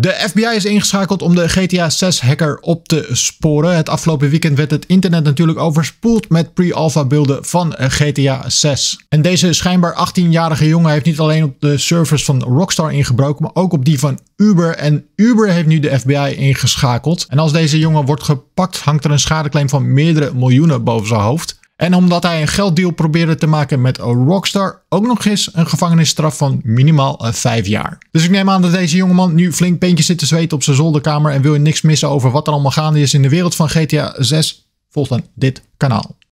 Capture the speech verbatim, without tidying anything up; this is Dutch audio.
De F B I is ingeschakeld om de G T A zes hacker op te sporen. Het afgelopen weekend werd het internet natuurlijk overspoeld met pre-alpha beelden van G T A zes. En deze schijnbaar achttienjarige jongen heeft niet alleen op de servers van Rockstar ingebroken, maar ook op die van Uber. En Uber heeft nu de F B I ingeschakeld. En als deze jongen wordt gepakt, hangt er een schadeclaim van meerdere miljoenen boven zijn hoofd. En omdat hij een gelddeal probeerde te maken met Rockstar, ook nog eens een gevangenisstraf van minimaal vijf jaar. Dus ik neem aan dat deze jongeman nu flink peentjes zit te zweten op zijn zolderkamer en wil je niks missen over wat er allemaal gaande is in de wereld van G T A zes, volg dan dit kanaal.